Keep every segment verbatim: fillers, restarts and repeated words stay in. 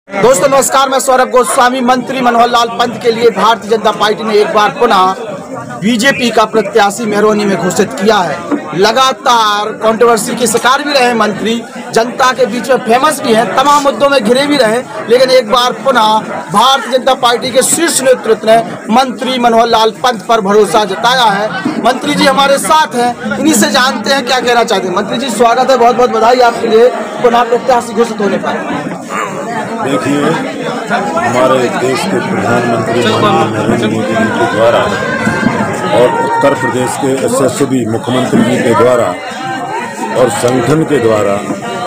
दोस्तों नमस्कार, मैं सौरभ गोस्वामी। मंत्री मनोहर लाल पंत के लिए भारतीय जनता पार्टी ने एक बार पुनः बीजेपी का प्रत्याशी मेहरौनी में घोषित किया है। लगातार कंट्रोवर्सी के शिकार भी रहे मंत्री, जनता के बीच में फेमस भी हैं, तमाम मुद्दों में घिरे भी रहे, लेकिन एक बार पुनः भारतीय जनता पार्टी के शीर्ष नेतृत्व ने मंत्री मनोहर लाल पंत पर भरोसा जताया है। मंत्री जी हमारे साथ हैं, इन्हीं से जानते हैं क्या कहना चाहते हैं। मंत्री जी स्वागत है, बहुत बहुत बधाई आपके लिए पुनः प्रत्याशी घोषित होने पर। देखिए, हमारे देश के प्रधानमंत्री माननीय नरेंद्र मोदी जी के द्वारा और उत्तर प्रदेश के यशस्वी मुख्यमंत्री जी के द्वारा और संगठन के द्वारा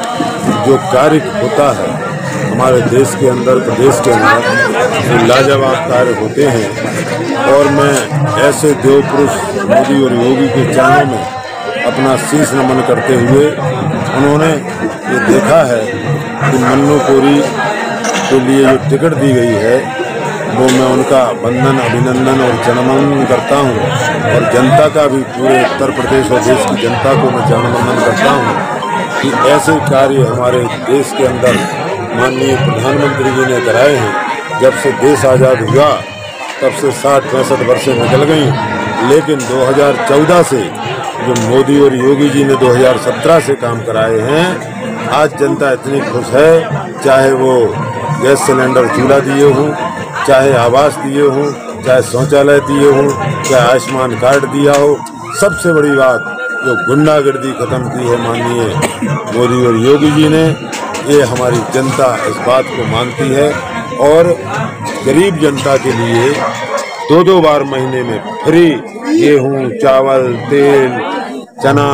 जो कार्य होता है हमारे देश के अंदर, प्रदेश के अंदर, जो लाजवाब कार्य होते हैं। और मैं ऐसे देव पुरुष मोदी और योगी के चरणों में अपना शीश नमन करते हुए, उन्होंने ये देखा है कि मन्नू कोरी के लिए जो टिकट दी गई है वो मैं उनका वंदन, अभिनंदन और चरणवंदन करता हूँ। और जनता का भी, पूरे उत्तर प्रदेश और देश की जनता को मैं चरणवंदन करता हूँ कि ऐसे कार्य हमारे देश के अंदर माननीय प्रधानमंत्री जी ने कराए हैं। जब से देश आज़ाद हुआ तब से साठ पैंसठ वर्षें निकल गई, लेकिन दो हज़ार चौदह से जो मोदी और योगी जी ने दो हज़ार सत्रह से काम कराए हैं, आज जनता इतनी खुश है। चाहे वो गैस सिलेंडर चूल्हा दिए हों, चाहे आवास दिए हों, चाहे शौचालय दिए हों, चाहे आयुष्मान कार्ड दिया हो, सबसे बड़ी बात जो गुंडागर्दी खत्म की है माननीय मोदी और योगी जी ने, ये हमारी जनता इस बात को मानती है। और गरीब जनता के लिए दो दो बार महीने में फ्री गेहूँ, चावल, तेल, चना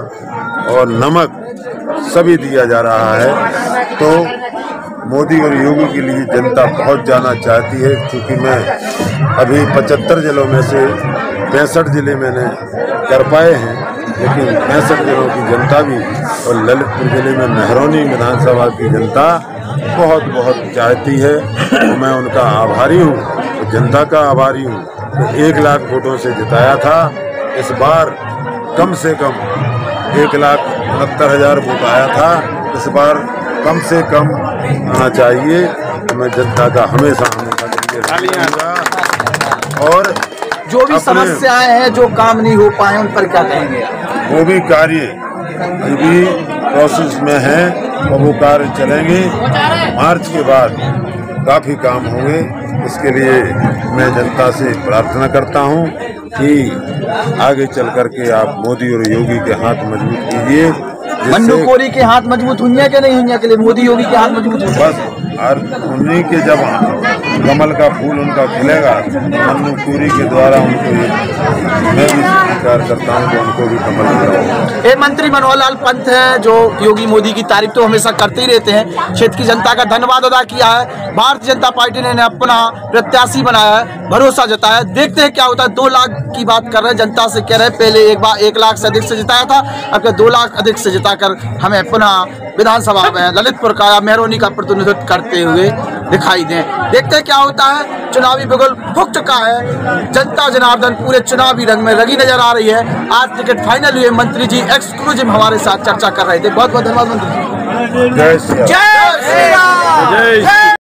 और नमक सभी दिया जा रहा है। तो मोदी और योगी के लिए जनता बहुत जाना चाहती है। क्योंकि मैं अभी पचहत्तर जिलों में से पैंसठ जिले मैंने कर पाए हैं, लेकिन पैंसठ जिलों की जनता भी और ललितपुर जिले में मेहरौनी विधानसभा की जनता बहुत बहुत चाहती है। तो मैं उनका आभारी हूँ, तो जनता का आभारी हूँ। तो एक लाख वोटों से जिताया था, इस बार कम से कम एक लाख उनहत्तर हजार वोट आया था, इस बार कम से कम आना चाहिए। तो मैं जनता का हमेशा हमेशा रहूंगा। और जो भी समस्याएं हैं, जो काम नहीं हो पाए, उन पर क्या कहेंगे? वो भी कार्य अभी भी प्रोसेस में है और वो कार्य चलेंगे। मार्च के बाद काफ़ी काम होंगे। इसके लिए मैं जनता से प्रार्थना करता हूं कि आगे चल करके आप मोदी और योगी के हाथ मजबूत कीजिए। मन्नू कोरी के हाथ मजबूत हुई के नहीं हुई के लिए मोदी योगी के हाथ मजबूत हुई। बस और उन्हीं के जब कमल का फूल उनका खिलेगा, मन्नू कोरी के द्वारा उनको मैं भी स्वीकार करता हूँ कि उनको भी कमल मिलेगा। ये मंत्री मनोहर लाल पंत है जो योगी मोदी की तारीफ तो हमेशा करते ही रहते हैं। क्षेत्र की जनता का धन्यवाद अदा किया है। भारतीय जनता पार्टी ने अपना प्रत्याशी बनाया है, भरोसा जताया। देखते हैं क्या होता है। दो लाख की बात कर रहे हैं, जनता से कह रहे हैं पहले एक बार एक लाख से अधिक से जिताया था, अब दो लाख अधिक से जिताकर हमें पुनः विधानसभा में ललितपुर का मेहरौनी का प्रतिनिधित्व करते हुए दिखाई दें। देखते हैं क्या होता है। चुनावी बिगुल फूक चुका है, जनता जनार्दन पूरे चुनावी रंग में रंगी नजर आ रही है। आज टिकट फाइनल हुए, मंत्री जी एक्सक्लूसिव हमारे साथ चर्चा कर रहे थे। बहुत बहुत धन्यवाद मंत्री जी। जय श्री राम। जय श्री राम।